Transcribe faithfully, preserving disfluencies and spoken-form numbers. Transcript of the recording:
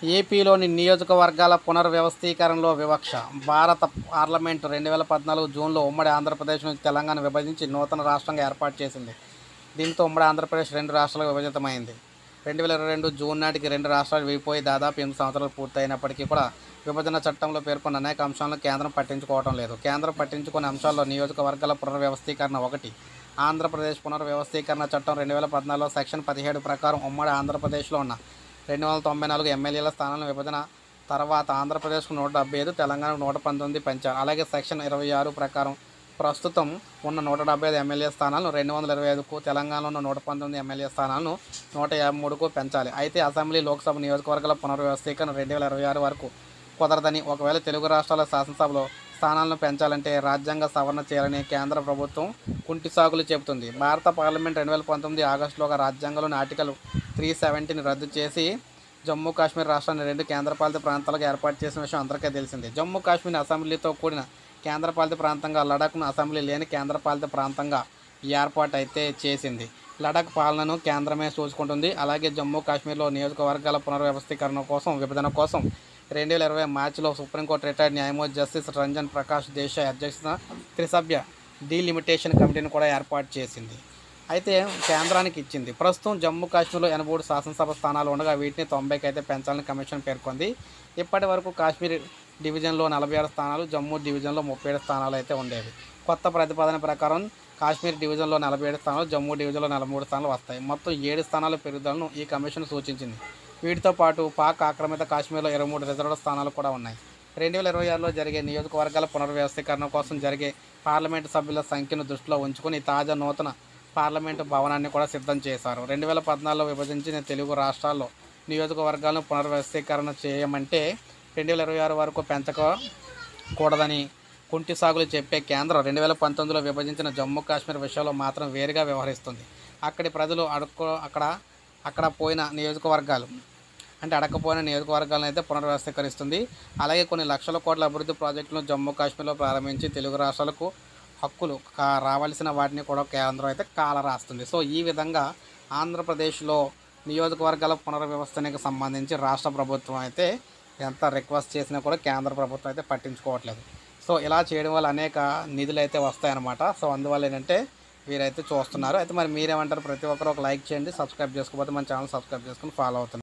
ఏపీలోని నియోజకవర్గాల పునర్వ్యవస్థీకరణలో వివక్ష. భారత పార్లమెంటు రెండు వేల పద్నాలుగు జూన్లో ఉమ్మడి ఆంధ్రప్రదేశ్ నుంచి తెలంగాణ విభజించి నూతన రాష్ట్రంగా ఏర్పాటు చేసింది. దీంతో ఉమ్మడి ఆంధ్రప్రదేశ్ రెండు రాష్ట్రాలుగా విభజితమైంది. రెండు వేల ఇరవై రెండు జూన్ నాటికి రెండు రాష్ట్రాలు విడిపోయి దాదాపు ఎనిమిది సంవత్సరాలు పూర్తయినప్పటికీ కూడా విభజన చట్టంలో పేర్కొన్న అనేక అంశాలను కేంద్రం పట్టించుకోవడం లేదు. కేంద్రం పట్టించుకునే అంశాల్లో నియోజకవర్గాల పునర్వ్యవస్థీకరణ ఒకటి. ఆంధ్రప్రదేశ్ పునర్వ్యవస్థీకరణ చట్టం రెండు వేల పద్నాలుగులో సెక్షన్ పదిహేడు ప్రకారం ఉమ్మడి ఆంధ్రప్రదేశ్లో ఉన్న రెండు వందల తొంభై నాలుగు ఎమ్మెల్యేల స్థానాలను విభజన తర్వాత ఆంధ్రప్రదేశ్కు నూట డెబ్బై ఐదు, తెలంగాణకు నూట పంతొమ్మిది పెంచారు. అలాగే సెక్షన్ ఇరవై ఆరు ప్రకారం ప్రస్తుతం ఉన్న నూట డెబ్బై ఐదు ఎమ్మెల్యే స్థానాలను రెండు వందల ఇరవై ఐదుకు, తెలంగాణలో ఉన్న నూట పంతొమ్మిది ఎమ్మెల్యే స్థానాలను నూట యాభై మూడుకు పెంచాలి. అయితే అసెంబ్లీ, లోక్సభ నియోజకవర్గాల పునర్వ్యవస్థీకరణ రెండు వేల ఇరవై ఆరు వరకు కుదరదని, ఒకవేళ తెలుగు రాష్ట్రాల శాసనసభలో స్థానాలను పెంచాలంటే రాజ్యాంగ సవరణ చేయాలని కేంద్ర ప్రభుత్వం కుంటి సాకులు చెబుతుంది. భారత పార్లమెంట్ రెండు వేల పంతొమ్మిది ఆగస్టులోగా రాజ్యాంగంలోని ఆర్టికల్ త్రీ సెవెంటీని రద్దు చేసి జమ్మూ కాశ్మీర్ రాష్ట్రాన్ని రెండు కేంద్రపాలిత ప్రాంతాలుగా ఏర్పాటు చేసిన విషయం అందరికీ తెలిసిందే. జమ్మూ కాశ్మీర్ అసెంబ్లీతో కూడిన కేంద్రపాలిత ప్రాంతంగా, లడాఖ్ను అసెంబ్లీ లేని కేంద్రపాలిత ప్రాంతంగా ఏర్పాటు అయితే చేసింది. లడాఖ్ పాలనను కేంద్రమే చూసుకుంటుంది. అలాగే జమ్మూ కాశ్మీర్లో నియోజకవర్గాల పునర్వ్యవస్థీకరణ కోసం విభజన కోసం రెండు వేల ఇరవై మార్చిలో సుప్రీంకోర్టు రిటైర్డ్ న్యాయమూర్తి జస్టిస్ రంజన్ ప్రకాష్ దేశాయ్ అధ్యక్షతన త్రిసభ్య డీలిమిటేషన్ కమిటీని కూడా ఏర్పాటు చేసింది. అయితే కేంద్రానికి ఇచ్చింది. ప్రస్తుతం జమ్మూ కాశ్మీర్లో ఎనభై మూడు శాసనసభ స్థానాలు ఉండగా వీటిని తొంభైకి అయితే పెంచాలని కమిషన్ పేర్కొంది. ఇప్పటి వరకు కాశ్మీర్ డివిజన్లో నలభై ఆరు స్థానాలు, జమ్మూ డివిజన్లో ముప్పై ఏడు స్థానాలు అయితే ఉండేవి. కొత్త ప్రతిపాదన ప్రకారం కాశ్మీర్ డివిజన్లో నలభై ఏడు స్థానాలు, జమ్మూ డివిజన్లో నలభై మూడు స్థానాలు వస్తాయి. మొత్తం ఏడు స్థానాల పెరుగుదలను ఈ కమిషన్ సూచించింది. వీటితో పాటు పాక్ ఆక్రమిత కాశ్మీర్లో ఇరవై మూడు రిజర్వ్డ్ స్థానాలు కూడా ఉన్నాయి. రెండు వేల ఇరవై ఆరులో జరిగే నియోజకవర్గాల పునర్వ్యవస్థీకరణ కోసం జరిగే పార్లమెంటు సభ్యుల సంఖ్యను దృష్టిలో ఉంచుకొని తాజా నూతన పార్లమెంటు భవనాన్ని కూడా సిద్ధం చేశారు. రెండు వేల పద్నాలుగులో విభజించిన తెలుగు రాష్ట్రాల్లో నియోజకవర్గాలను పునర్వ్యవస్థీకరణ చేయమంటే రెండు వేల ఇరవై ఆరు వరకు పెంచకూడదని కుంటి సాగులు చెప్పే కేంద్రం రెండు వేల పంతొమ్మిదిలో విభజించిన జమ్మూ కాశ్మీర్ విషయంలో మాత్రం వేరుగా వ్యవహరిస్తుంది. అక్కడి ప్రజలు అడుక్కో అక్కడ అక్కడ పోయిన నియోజకవర్గాలు అంటే అడకపోయిన నియోజకవర్గాలను అయితే పునర్వ్యవస్థీకరిస్తుంది. అలాగే కొన్ని లక్షల కోట్ల అభివృద్ధి ప్రాజెక్టులను జమ్మూ కాశ్మీర్లో ప్రారంభించి తెలుగు రాష్ట్రాలకు హక్కులు కా రావాల్సిన వాటిని కూడా కేంద్రం అయితే కాల రాస్తుంది. సో ఈ విధంగా ఆంధ్రప్రదేశ్లో నియోజకవర్గాల పునర్వ్యవస్థకి సంబంధించి రాష్ట్ర ప్రభుత్వం అయితే ఎంత రిక్వెస్ట్ చేసినా కూడా కేంద్ర ప్రభుత్వం అయితే పట్టించుకోవట్లేదు. సో ఇలా చేయడం వల్ల అనేక నిధులు అయితే వస్తాయన్నమాట. సో అందువల్ల ఏంటంటే వీరైతే చూస్తున్నారు. అయితే మరి మీరేమంటారు? ప్రతి ఒక్కరు ఒక లైక్ చేయండి, సబ్స్క్రైబ్ చేసుకోకపోతే మన ఛానల్ సబ్స్క్రైబ్ చేసుకుని ఫాలో అవుతున్నారు.